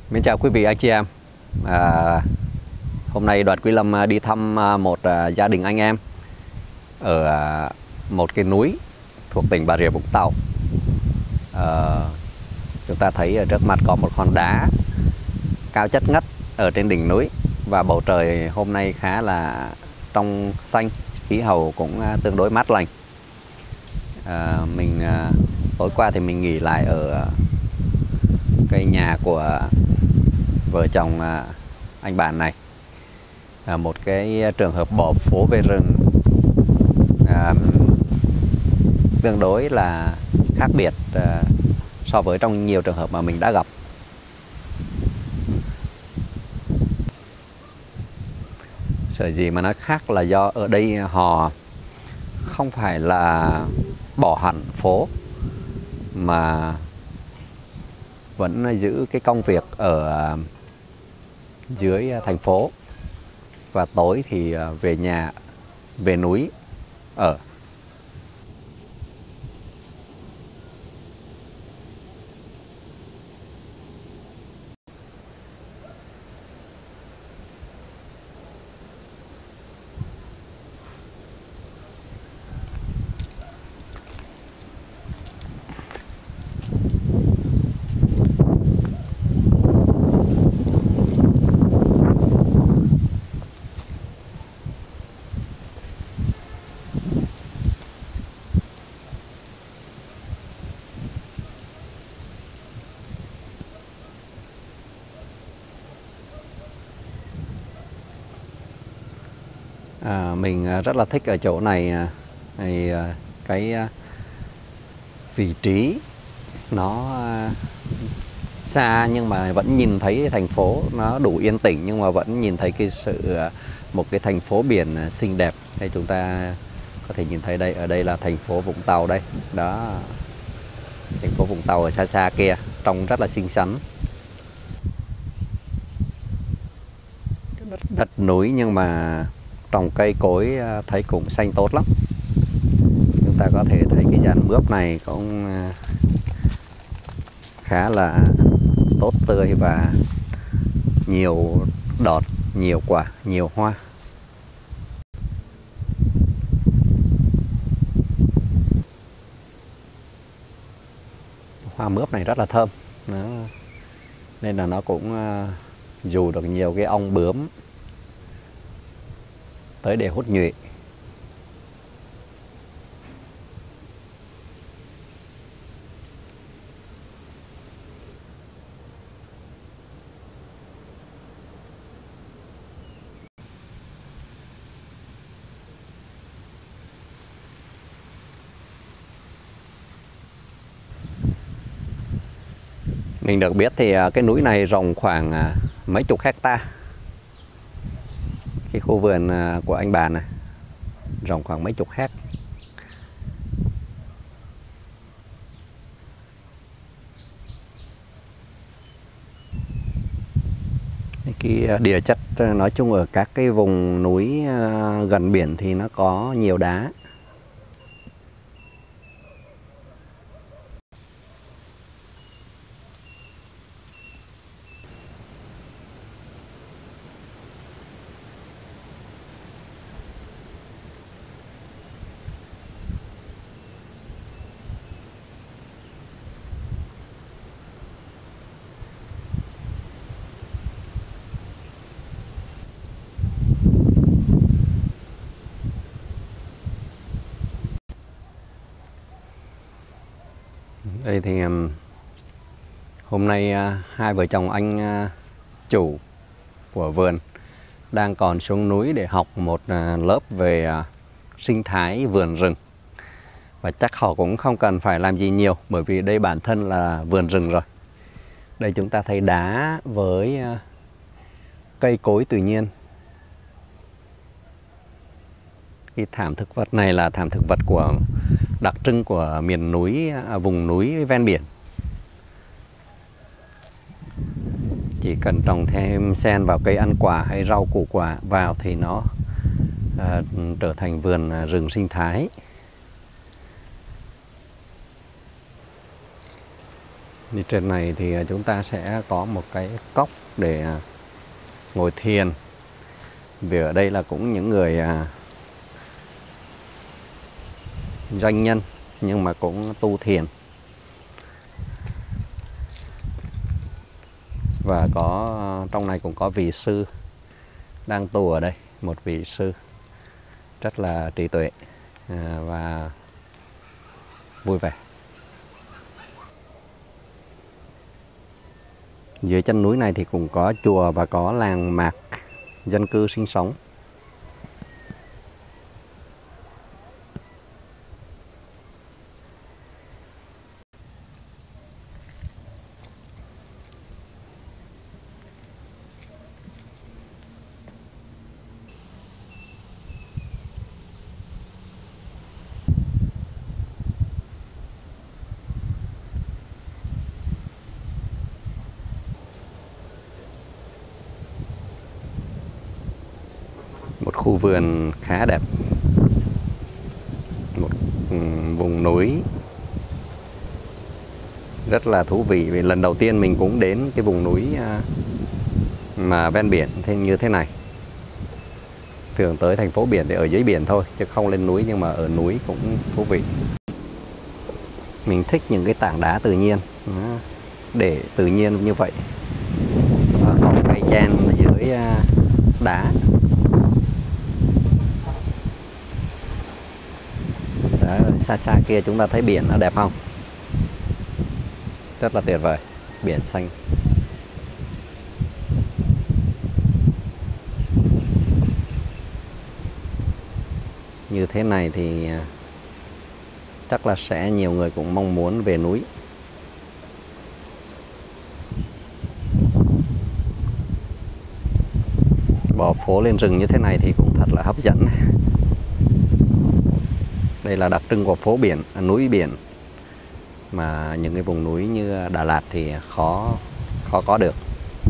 Mến chào quý vị anh chị em. Hôm nay đoàn Quý Lâm đi thăm một gia đình anh em ở một cái núi thuộc tỉnh Bà Rịa Vũng Tàu. Chúng ta thấy ở trước mặt có một hòn đá cao chất ngất ở trên đỉnh núi, và bầu trời hôm nay khá là trong xanh, khí hậu cũng tương đối mát lành. Tối qua thì mình nghỉ lại ở cái nhà của vợ chồng anh bạn này. Một cái trường hợp bỏ phố về rừng tương đối là khác biệt so với trong nhiều trường hợp mà mình đã gặp. Sở dĩ mà nó khác là do ở đây họ không phải là bỏ hẳn phố, mà vẫn giữ cái công việc ở dưới thành phố, và tối thì về nhà, về núi ở. Mình rất là thích ở chỗ này, cái vị trí nó xa nhưng mà vẫn nhìn thấy thành phố, nó đủ yên tĩnh nhưng mà vẫn nhìn thấy một cái thành phố biển xinh đẹp. Đây chúng ta có thể nhìn thấy đây, ở đây là thành phố Vũng Tàu đây. Đó, thành phố Vũng Tàu ở xa xa kia, trông rất là xinh xắn. Đất núi nhưng mà trồng cây cối thấy cũng xanh tốt lắm. Chúng ta có thể thấy cái dàn mướp này cũng khá là tốt tươi và nhiều đọt, nhiều quả, nhiều hoa. Hoa mướp này rất là thơm, nên là nó cũng dụ được nhiều cái ong bướm tới để hút nhụy. Mình được biết thì cái núi này rộng khoảng mấy chục hecta. Cái khu vườn của anh bạn này rộng khoảng mấy chục hecta. Cái địa chất nói chung ở các cái vùng núi gần biển thì nó có nhiều đá. Đây thì hôm nay hai vợ chồng anh chủ của vườn đang còn xuống núi để học một lớp về sinh thái vườn rừng. Và chắc họ cũng không cần phải làm gì nhiều, bởi vì đây bản thân là vườn rừng rồi. Đây chúng ta thấy đá với cây cối tự nhiên. Cái thảm thực vật này là thảm thực vật đặc trưng của miền núi, vùng núi ven biển. Chỉ cần trồng thêm xen vào cây ăn quả hay rau củ quả vào thì nó trở thành vườn rừng sinh thái. Như trên này thì chúng ta sẽ có một cái cốc để ngồi thiền. Vì ở đây là cũng những người doanh nhân nhưng mà cũng tu thiền. Và có trong này cũng có vị sư đang tu ở đây, một vị sư rất là trí tuệ và vui vẻ. Dưới chân núi này thì cũng có chùa và có làng mạc dân cư sinh sống. Một khu vườn khá đẹp, một vùng núi rất là thú vị. Vì lần đầu tiên mình cũng đến cái vùng núi mà ven biển như thế này. Thường tới thành phố biển thì ở dưới biển thôi chứ không lên núi, nhưng mà ở núi cũng thú vị. Mình thích những cái tảng đá tự nhiên, để tự nhiên như vậy. Và có một cây chen dưới đá. Đó, xa xa kia chúng ta thấy biển, nó đẹp không? Rất là tuyệt vời, biển xanh. Như thế này thì chắc là sẽ nhiều người cũng mong muốn về núi. Bỏ phố lên rừng như thế này thì cũng thật là hấp dẫn. Đây là đặc trưng của phố biển, núi biển. Mà những cái vùng núi như Đà Lạt thì khó có được.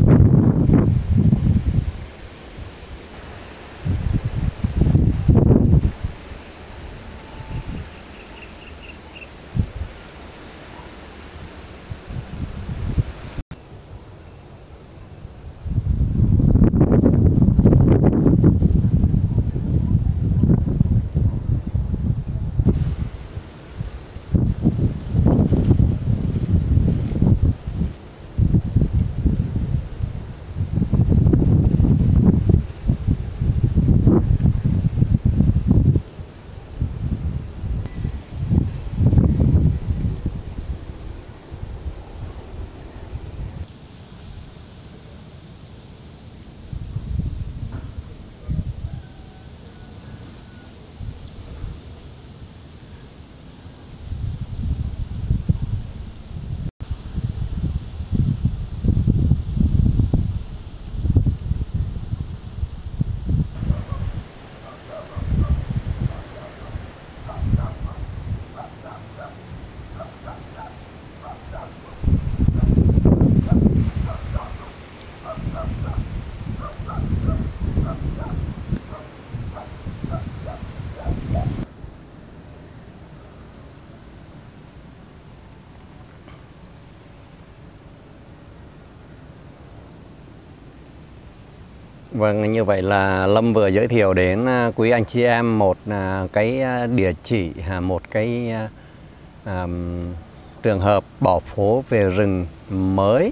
Vâng, như vậy là Lâm vừa giới thiệu đến quý anh chị em một cái địa chỉ, một cái trường hợp bỏ phố về rừng mới.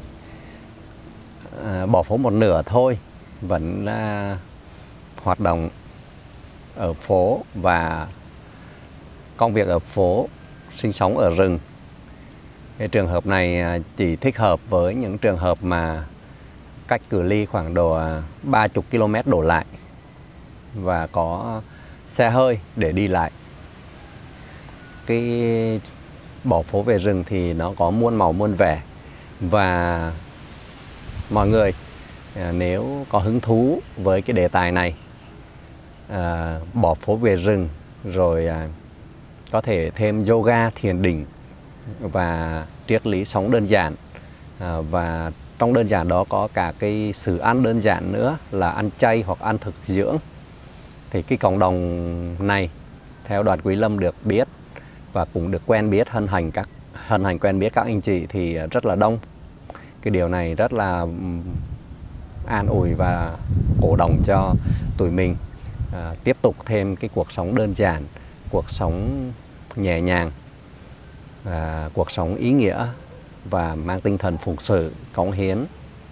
Bỏ phố một nửa thôi, vẫn hoạt động ở phố và công việc ở phố, sinh sống ở rừng. Cái trường hợp này chỉ thích hợp với những trường hợp mà cách cự ly khoảng độ 30 km đổ lại và có xe hơi để đi lại. Cái bỏ phố về rừng thì nó có muôn màu muôn vẻ, và mọi người nếu có hứng thú với cái đề tài này, bỏ phố về rừng, rồi có thể thêm yoga, thiền định và triết lý sống đơn giản, và trong đơn giản đó có cả cái sự ăn đơn giản nữa là ăn chay hoặc ăn thực dưỡng. Thì cái cộng đồng này theo Đoàn Quý Lâm được biết và cũng được quen biết hân hạnh các hân hạnh quen biết các anh chị thì rất là đông. Cái điều này rất là an ủi và cổ động cho tụi mình tiếp tục thêm cái cuộc sống đơn giản, cuộc sống nhẹ nhàng, cuộc sống ý nghĩa và mang tinh thần phụng sự, cống hiến.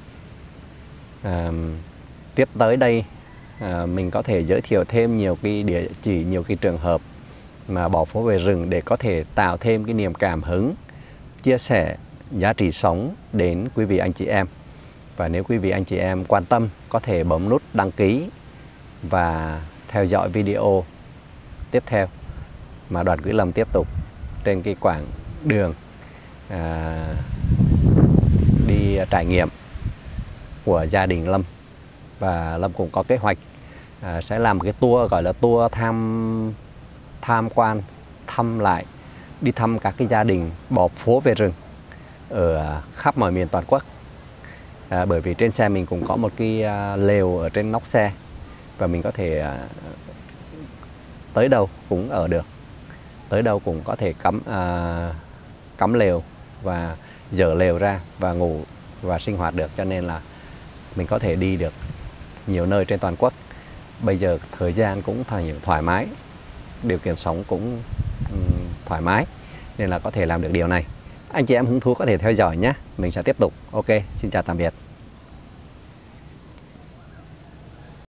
Tiếp tới đây mình có thể giới thiệu thêm nhiều cái địa chỉ, nhiều cái trường hợp mà bỏ phố về rừng để có thể tạo thêm cái niềm cảm hứng, chia sẻ giá trị sống đến quý vị anh chị em. Và nếu quý vị anh chị em quan tâm, có thể bấm nút đăng ký và theo dõi video tiếp theo mà Đoàn Quý Lâm tiếp tục trên cái quãng đường đi trải nghiệm của gia đình Lâm. Và Lâm cũng có kế hoạch sẽ làm một cái tour gọi là tour tham quan, đi thăm các cái gia đình bỏ phố về rừng ở khắp mọi miền toàn quốc. Bởi vì trên xe mình cũng có một cái lều ở trên nóc xe và mình có thể tới đâu cũng ở được, tới đâu cũng có thể cắm lều và dỡ lều ra và ngủ và sinh hoạt được, cho nên là mình có thể đi được nhiều nơi trên toàn quốc. Bây giờ thời gian cũng thoải mái, điều kiện sống cũng thoải mái nên là có thể làm được điều này. Anh chị em hứng thú có thể theo dõi nhé, mình sẽ tiếp tục. Ok, xin chào tạm biệt.